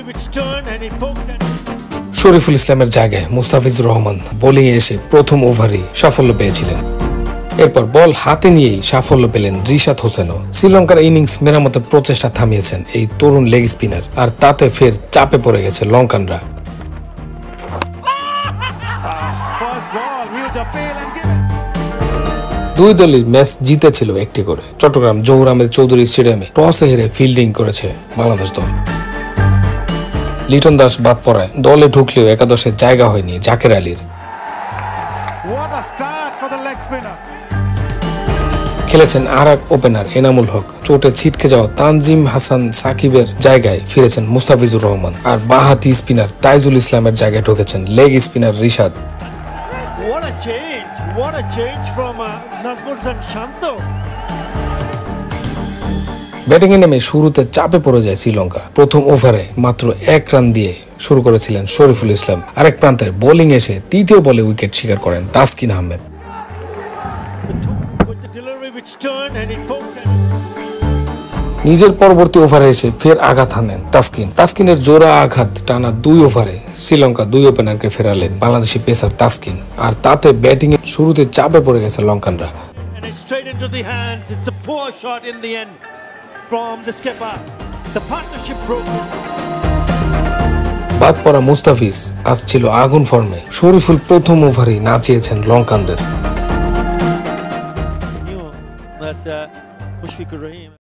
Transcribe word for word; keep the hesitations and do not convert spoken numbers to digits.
শরীফুল ইসলামের জায়গায় মুস্তাফিজুর রহমান বোলিং এ এসে প্রথম ওভারেই সাফল্য পেয়েছিলেন। এরপর বল হাতে নিয়েই সাফল্য পেলেন রিশাদ হোসেনও। শ্রীলঙ্কার ইনিংস মেরামতের প্রচেষ্টা থামিয়েছেন এই তরুণ লেগ স্পিনার, আর তাতে ফের চাপে পড়ে গেছে লঙ্কানরা। দুই দলই ম্যাচ জিতেছিল একটি করে। চট্টগ্রাম জহুর আহমেদ চৌধুরী স্টেডিয়ামে টসে হেরে ফিল্ডিং করেছে বাংলাদেশ দল। লিটন দাস বাদ পড়ায় দলে ঢুকলেও একাদশে জায়গা হয়নি জাকের আলীর। খেলেছেন আর এক ওপেনার এনামুল হক। চোটে ছিটকে যাওয়া তানজিম হাসান সাকিবের জায়গায় ফিরেছেন মুস্তাফিজুর রহমান, আর বাঁহাতি স্পিনার তাইজুল ইসলামের জায়গায় ঢুকেছেন leg spinner Rishad. What a change from uh, Najmul and Shanto. Batting এ নেমে শুরুতে চাপে পড়ে যায় শ্রীলঙ্কা। প্রথম ওভারে মাত্র এক রান দিয়ে শুরু করেছিলেন শরীফুল ইসলাম। আরেক প্রান্তের বোলিং এসে তৃতীয় বলে উইকেট শিকার করেন তাসকিন আহমেদ। নিজের পরবর্তী ওভারে এসে ফের আঘাত হানেন তাসকিন। তাসকিনের জোড়া আঘাত টানা দুই ওভারে শ্রীলঙ্কা দুই ওপেনারকে ফেরালেন বাংলাদেশি পেসার তাসকিন, আর তাতে ব্যাটিং এর শুরুতে চাপে পড়ে গেছে লঙ্কানরা। বাদ পড়া মুস্তাফিজ আজ ছিল আগুন ফর্মে। শরীফুল প্রথম ওভারেই নাচিয়েছেন লঙ্কানদের। Mushfiqur Rahim